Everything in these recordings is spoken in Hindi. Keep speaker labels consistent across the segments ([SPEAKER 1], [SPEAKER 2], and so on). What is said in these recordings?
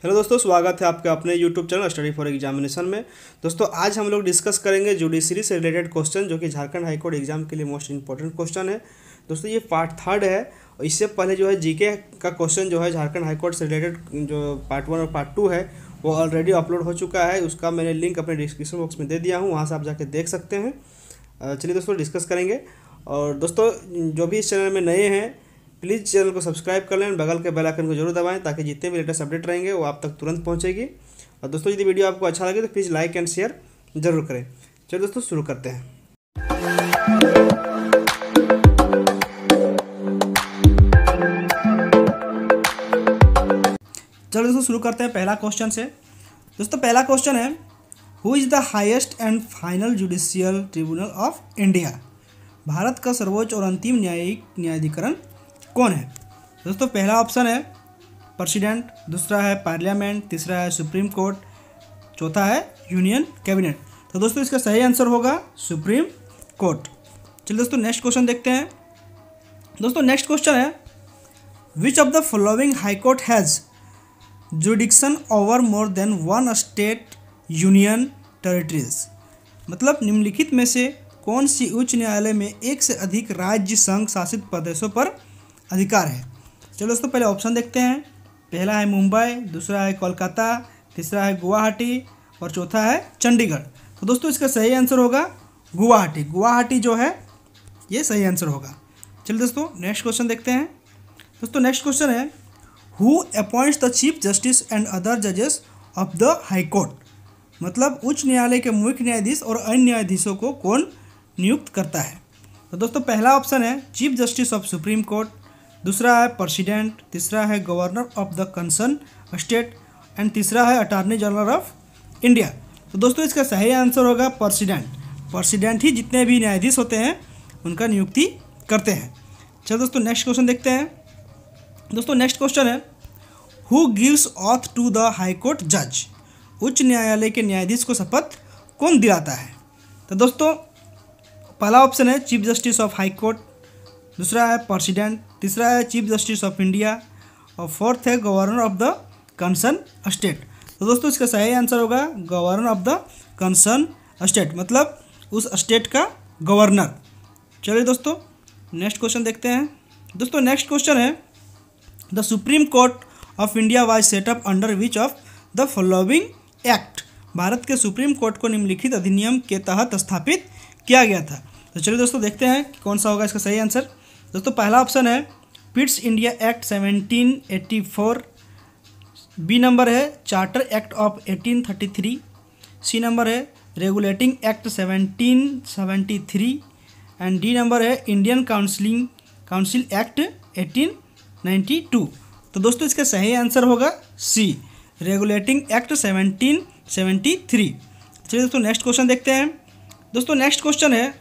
[SPEAKER 1] हेलो दोस्तों, स्वागत है आपके अपने YouTube channel study for examination में। दोस्तों आज हम लोग डिस्कस करेंगे जुडिशरी से रिलेटेड क्वेश्चन, जो कि झारखंड हाई कोर्ट एग्जाम के लिए मोस्ट इंपॉर्टेंट क्वेश्चन है। दोस्तों ये पार्ट 3 है और इससे पहले जो है जीके का क्वेश्चन जो है झारखंड हाई कोर्ट से रिलेटेड जो पार्ट 1 और पार्ट 2 है वो ऑलरेडी अपलोड हो चुका है। उसका मैंने लिंक अपने डिस्क्रिप्शन बॉक्स में दे दिया हूँ, वहाँ से आप जाके देख सकते हैं। चलिए दोस्तों डिस्कस करेंगे। और दोस्तों जो भी इस चैनल में नए हैं प्लीज़ चैनल को सब्सक्राइब कर लें, बगल के बेल आइकन को जरूर दबाएं ताकि जितने भी लेटेस्ट अपडेट रहेंगे वो आप तक तुरंत पहुंचेगी। और दोस्तों यदि वीडियो आपको अच्छा लगे तो प्लीज़ लाइक एंड शेयर जरूर करें। चलिए दोस्तों शुरू करते हैं। चलो दोस्तों शुरू करते हैं पहला क्वेश्चन से। दोस्तों पहला क्वेश्चन है, who is the highest and final judicial tribunal of India? भारत का सर्वोच्च और अंतिम न्यायिक न्यायाधिकरण कौन है? दोस्तों पहला ऑप्शन है प्रेसिडेंट, दूसरा है पार्लियामेंट, तीसरा है सुप्रीम कोर्ट, चौथा है यूनियन कैबिनेट। तो दोस्तों इसका सही आंसर होगा सुप्रीम कोर्ट। चलिए दोस्तों नेक्स्ट क्वेश्चन देखते हैं। दोस्तों नेक्स्ट क्वेश्चन है, which of the following high court has jurisdiction over more than one state union territories? मतलब निम्नलिखित में से कौन सी उच्च न्यायालय में एक से अधिक राज्य संघ शासित प्रदेशों पर अधिकार है? चलो दोस्तों पहले ऑप्शन देखते हैं। पहला है मुंबई, दूसरा है कोलकाता, तीसरा है गुवाहाटी और चौथा है चंडीगढ़। तो दोस्तों इसका सही आंसर होगा गुवाहाटी। गुवाहाटी जो है ये सही आंसर होगा। चलिए दोस्तों नेक्स्ट क्वेश्चन देखते हैं। दोस्तों नेक्स्ट क्वेश्चन है, who appoints the chief justice and other जजेस ऑफ द हाई कोर्ट? मतलब उच्च न्यायालय के मुख्य न्यायाधीश और अन्य न्यायाधीशों को कौन नियुक्त करता है? तो दोस्तों पहला ऑप्शन है chief justice of supreme court, दूसरा है प्रेसिडेंट, तीसरा है governor of the concern state and तीसरा है अटॉर्नी जनरल ऑफ इंडिया। तो दोस्तों इसका सही आंसर होगा प्रेसिडेंट। प्रेसिडेंट ही जितने भी न्यायाधीश होते हैं उनका नियुक्ति करते हैं। चलो दोस्तों नेक्स्ट क्वेश्चन देखते हैं। दोस्तों नेक्स्ट क्वेश्चन है, who gives oath to the high court जज? उच्च न्यायालय के न्यायाधीश को शपथ कौन दिलाता है? तो दोस्तों पहला ऑप्शन है chief justice of high court, दूसरा है प्रेसिडेंट, तीसरा है चीफ जस्टिस ऑफ इंडिया और फोर्थ है governor of the concern state. तो दोस्तों इसका सही आंसर होगा governor of the concern state, मतलब उस स्टेट का गवर्नर। चलिए दोस्तों नेक्स्ट क्वेश्चन देखते हैं। दोस्तों नेक्स्ट क्वेश्चन है, the supreme court of India was set up under which of the following act? भारत के सुप्रीम कोर्ट को निम्नलिखित अधिनियम के तहत स्थापित किया गया था। तो चलिए दोस्तों देखते हैं कि कौन सा होगा इसका सही आंसर। दोस्तों पहला ऑप्शन है Pitt's India act 1784, B number है charter act of 1833, C number है regulating act 1773 and D number है इंडियन काउंसिल एक्ट 1892। तो दोस्तों इसका सही आंसर होगा सी, रेगुलेटिंग एक्ट 1773। चलिए दोस्तों नेक्स्ट क्वेश्चन देखते हैं। दोस्तों नेक्स्ट क्वेश्चन है,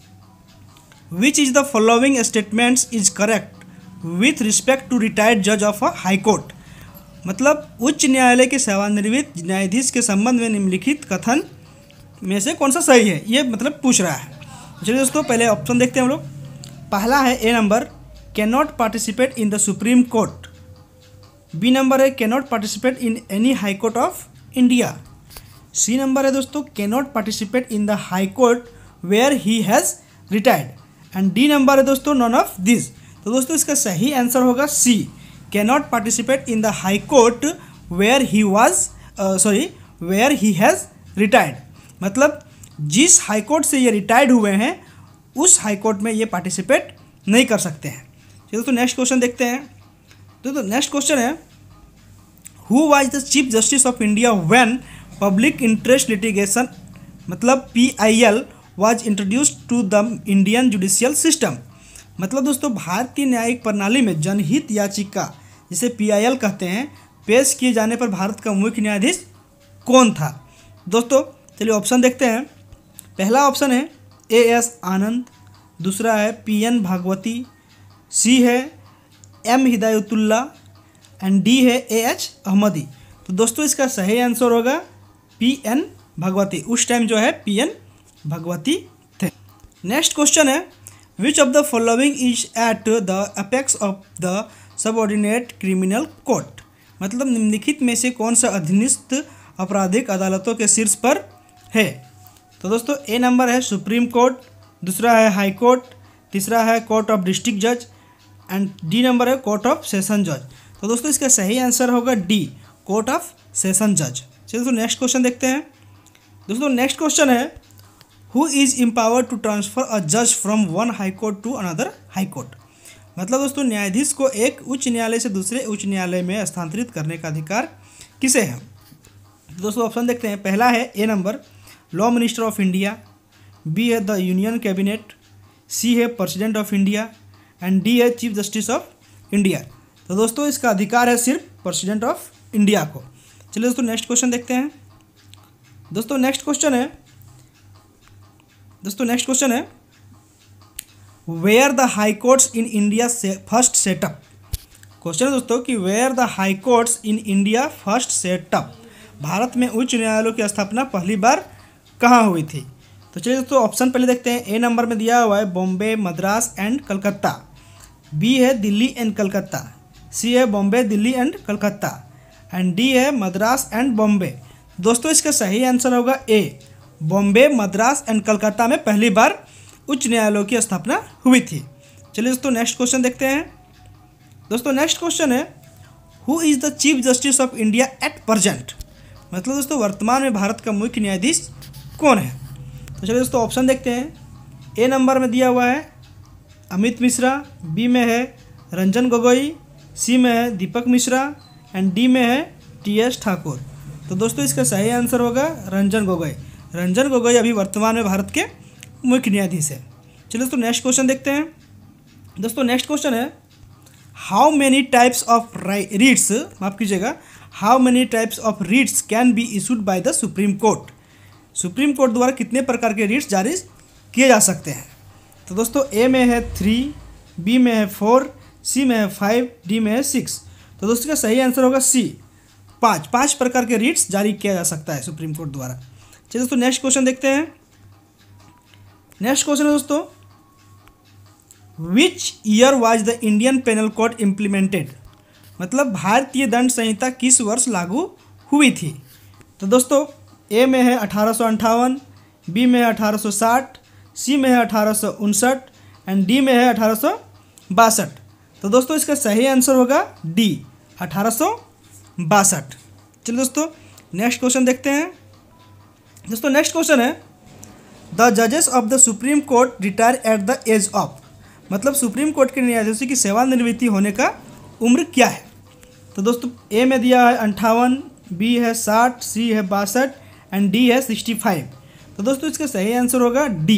[SPEAKER 1] which is the following statements is correct with respect to retired जज ऑफ अ हाई कोर्ट? मतलब उच्च न्यायालय के सेवानिवृत्त न्यायाधीश के संबंध में निम्नलिखित कथन में से कौन सा सही है, ये मतलब पूछ रहा है। चलिए दोस्तों पहले ऑप्शन देखते हैं हम लोग। पहला है A number, cannot participate in the supreme court, B number है cannot participate in any high court of India, C number है दोस्तों cannot participate in the high court where he has retired and D number है दोस्तों नॉन ऑफ दिस। तो दोस्तों इसका सही आंसर होगा C, cannot participate in the high court where he has retired. मतलब जिस हाई कोर्ट से ये रिटायर्ड हुए हैं उस हाई कोर्ट में ये पार्टिसिपेट नहीं कर सकते हैं। चलिए दोस्तों नेक्स्ट क्वेश्चन देखते हैं। तो नेक्स्ट क्वेश्चन है, who was the chief justice of India when public interest litigation मतलब PIL was introduced to the Indian judicial system? मतलब दोस्तों भारतीय न्यायिक प्रणाली में जनहित याचिका जिसे PIL कहते हैं पेश किए जाने पर भारत का मुख्य न्यायाधीश कौन था? दोस्तों चलिए ऑप्शन देखते हैं। पहला ऑप्शन है AS आनंद, दूसरा है PN भागवती, सी है M हिदायतुल्ला एंड डी है AH अहमदी। तो दोस्तों इसका सही आंसर होगा PN भगवती। उस टाइम जो है PN भगवती थे। नेक्स्ट क्वेश्चन है, which of the following is at the apex of the subordinate criminal court? मतलब निम्नलिखित में से कौन सा अधीनस्थ आपराधिक अदालतों के शीर्ष पर है? तो दोस्तों ए नंबर है सुप्रीम कोर्ट, दूसरा है हाई कोर्ट, तीसरा है कोर्ट ऑफ डिस्ट्रिक्ट जज एंड डी नंबर है कोर्ट ऑफ सेशन जज। तो दोस्तों इसका सही आंसर होगा डी, कोर्ट ऑफ सेशन जज। चलिए दोस्तों नेक्स्ट क्वेश्चन देखते हैं। दोस्तों नेक्स्ट क्वेश्चन है who is empowered to transfer a जज from one high court to another high court. मतलब दोस्तों न्यायाधीश को एक उच्च न्यायालय से दूसरे उच्च न्यायालय में स्थानांतरित करने का अधिकार किसे है? तो दोस्तों ऑप्शन देखते हैं। पहला है A number law minister of India, B है द यूनियन कैबिनेट, सी है president of India and D है चीफ जस्टिस ऑफ इंडिया। तो दोस्तों इसका अधिकार है सिर्फ प्रेसिडेंट ऑफ इंडिया को। चलिए दोस्तों नेक्स्ट क्वेश्चन देखते हैं। दोस्तों नेक्स्ट क्वेश्चन है where the high courts in India first set up. Question है दोस्तों कि where the high courts in India first set up, भारत में उच्च न्यायालयों की स्थापना पहली बार कहाँ हुई थी? तो चलिए दोस्तों ऑप्शन पहले देखते हैं। ए नंबर में दिया हुआ है बॉम्बे, मद्रास एंड कलकत्ता, बी है दिल्ली एंड कलकत्ता, सी है Bombay, Delhi and Calcutta and D है मद्रास एंड बॉम्बे। दोस्तों इसका सही आंसर होगा ए, बॉम्बे, मद्रास एंड कलकत्ता में पहली बार उच्च न्यायालयों की स्थापना हुई थी। चलिए दोस्तों नेक्स्ट क्वेश्चन देखते हैं। दोस्तों नेक्स्ट क्वेश्चन है who is the chief justice of India at present. मतलब दोस्तों वर्तमान में भारत का मुख्य न्यायाधीश कौन है? तो चलिए दोस्तों ऑप्शन देखते हैं। ए नंबर में दिया हुआ है अमित मिश्रा, बी में है रंजन गोगोई, सी में है दीपक मिश्रा एंड डी में है टी.एस. ठाकुर। तो दोस्तों इसका सही आंसर होगा रंजन गोगोई। रंजन गोगोई अभी वर्तमान में भारत के मुख्य न्यायाधीश है। चलिए दोस्तों नेक्स्ट क्वेश्चन देखते हैं। दोस्तों नेक्स्ट क्वेश्चन है how many types of writs, माफ कीजिएगा, how many types of writs can be issued by the supreme court. Supreme court द्वारा कितने प्रकार के रीट्स जारी किए जा सकते हैं? तो दोस्तों ए में है 3, बी में है 4, सी में है 5, डी में है 6। तो दोस्तों का सही आंसर होगा सी, 5 प्रकार के रीट्स जारी किया जा सकता है सुप्रीम कोर्ट द्वारा। चलिए दोस्तों नेक्स्ट क्वेश्चन देखते हैं। नेक्स्ट क्वेश्चन है दोस्तों which year was the Indian penal code implemented. मतलब भारतीय दंड संहिता किस वर्ष लागू हुई थी? तो दोस्तों ए में है 1858, बी में है 1860, सी में है 1859 एंड डी में है 1862। तो दोस्तों इसका सही आंसर होगा डी, 1862। चलिए दोस्तों नेक्स्ट क्वेश्चन देखते हैं। दोस्तों नेक्स्ट क्वेश्चन है द जजेस of the supreme court retire at the age of. मतलब सुप्रीम कोर्ट के न्यायाधीशों की सेवानिवृत्ति होने का उम्र क्या है? तो दोस्तों ए में दिया है 58, बी है 60, सी है 62 एंड डी है 65। तो दोस्तों इसका सही आंसर होगा डी,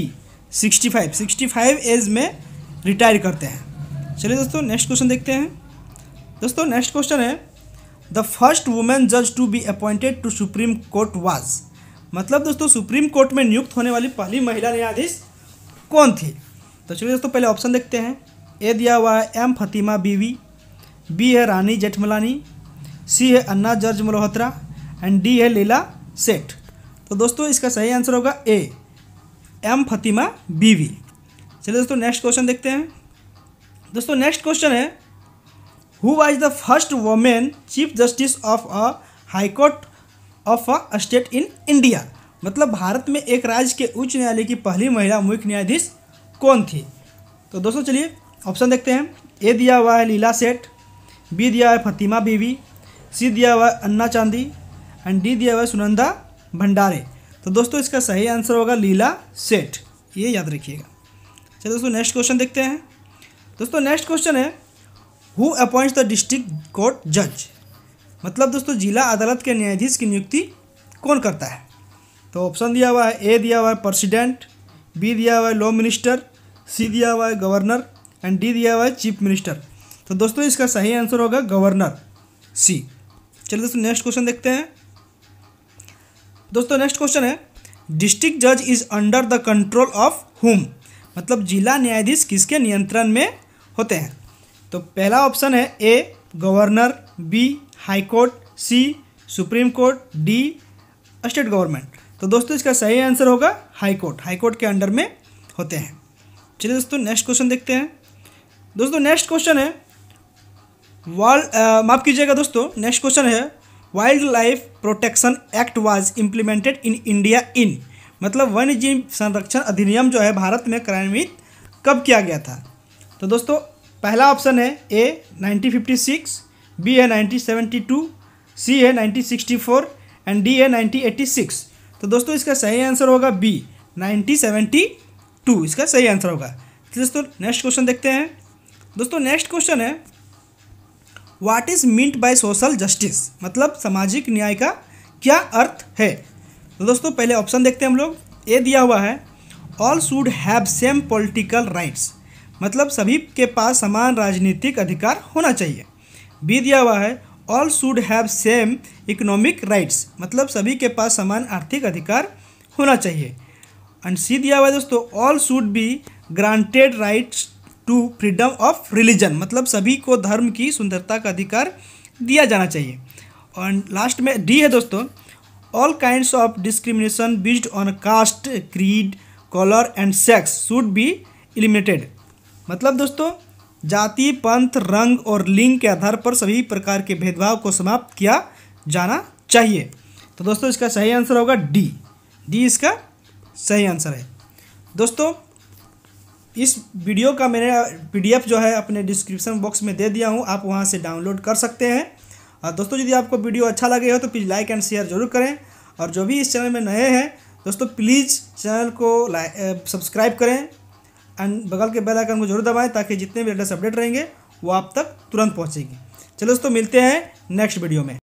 [SPEAKER 1] 65 एज में रिटायर करते हैं। चलिए दोस्तों नेक्स्ट क्वेश्चन देखते हैं। दोस्तों नेक्स्ट क्वेश्चन है द फर्स्ट वुमेन जज to be appointed to supreme court was. मतलब दोस्तों सुप्रीम कोर्ट में नियुक्त होने वाली पहली महिला न्यायाधीश कौन थी? तो चलिए दोस्तों पहले ऑप्शन देखते हैं। ए दिया हुआ है एम फतिमा बीवी, बी है रानी जेठमलानी, सी है अन्ना जॉर्ज मल्होत्रा एंड डी है लीला सेठ। तो दोस्तों इसका सही आंसर होगा ए, एम फतिमा बीवी। चलिए दोस्तों नेक्स्ट क्वेश्चन देखते हैं। दोस्तों नेक्स्ट क्वेश्चन है who was the first women chief justice of a high court of a state in India. मतलब भारत में एक राज्य के उच्च न्यायालय की पहली महिला मुख्य न्यायाधीश कौन थी? तो दोस्तों चलिए ऑप्शन देखते हैं। ए दिया हुआ है लीला सेठ, बी दिया हुआ है फतिमा बीवी, सी दिया हुआ है अन्ना चांदी एंड डी दिया हुआ है सुनंदा भंडारे। तो दोस्तों इसका सही आंसर होगा लीला सेठ, ये याद रखिएगा। चलिए दोस्तों नेक्स्ट क्वेश्चन देखते हैं। दोस्तों नेक्स्ट क्वेश्चन है who appoints the district court जज। मतलब दोस्तों जिला अदालत के न्यायाधीश की नियुक्ति कौन करता है? तो ऑप्शन दिया हुआ है। ए दिया हुआ है प्रेसिडेंट, बी दिया हुआ है लॉ मिनिस्टर, सी दिया हुआ है गवर्नर एंड डी दिया हुआ है चीफ मिनिस्टर। तो दोस्तों इसका सही आंसर होगा गवर्नर, सी। चलिए दोस्तों नेक्स्ट क्वेश्चन देखते हैं। दोस्तों नेक्स्ट क्वेश्चन है डिस्ट्रिक्ट जज is under the control of whom. मतलब जिला न्यायाधीश किसके नियंत्रण में होते हैं? तो पहला ऑप्शन है A governor, B high court, C supreme court, D state government. तो दोस्तों इसका सही आंसर होगा हाई कोर्ट, हाई कोर्ट के अंडर में होते हैं। चलिए दोस्तों नेक्स्ट क्वेश्चन देखते हैं। दोस्तों नेक्स्ट क्वेश्चन है माफ़ कीजिएगा दोस्तों, नेक्स्ट क्वेश्चन है wildlife protection act was implemented in India in, मतलब वन्य जीव संरक्षण अधिनियम जो है भारत में कार्यान्वित कब किया गया था। तो दोस्तों पहला ऑप्शन है ए 1956, बी है 1972, सी है 1964 एंड डी है 1986। तो दोस्तों इसका सही आंसर होगा बी 1972, इसका सही आंसर होगा। तो दोस्तों नेक्स्ट क्वेश्चन देखते हैं। दोस्तों नेक्स्ट क्वेश्चन है what is meant by social justice, मतलब सामाजिक न्याय का क्या अर्थ है। तो दोस्तों पहले ऑप्शन देखते हैं हम लोग। ए दिया हुआ है all should have same political rights, मतलब सभी के पास समान राजनीतिक अधिकार होना चाहिए। बी दिया हुआ है all should have same economic rights, मतलब सभी के पास समान आर्थिक अधिकार होना चाहिए। एंड सी दिया हुआ है दोस्तों all should be granted rights to freedom of religion, मतलब सभी को धर्म की सुंदरता का अधिकार दिया जाना चाहिए। और लास्ट में डी है दोस्तों all kinds of discrimination based on caste, creed, colour and sex should be eliminated, मतलब दोस्तों जाति, पंथ, रंग और लिंग के आधार पर सभी प्रकार के भेदभाव को समाप्त किया जाना चाहिए। तो दोस्तों इसका सही आंसर होगा डी, इसका सही आंसर है। दोस्तों इस वीडियो का मैंने PDF जो है अपने डिस्क्रिप्शन बॉक्स में दे दिया हूँ, आप वहाँ से डाउनलोड कर सकते हैं। और दोस्तों यदि आपको वीडियो अच्छा लगे हो तो प्लीज़ लाइक एंड शेयर जरूर करें, और जो भी इस चैनल में नए हैं दोस्तों प्लीज़ चैनल को सब्सक्राइब करें एंड बगल के बेल आइकन को जरूर दबाएं ताकि जितने भी लेटेस्ट अपडेट रहेंगे वो आप तक तुरंत पहुँचेगी। चलो दोस्तों मिलते हैं नेक्स्ट वीडियो में।